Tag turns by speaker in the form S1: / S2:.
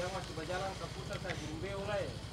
S1: Dia masih berjalan ke pusat saya burung beo lah.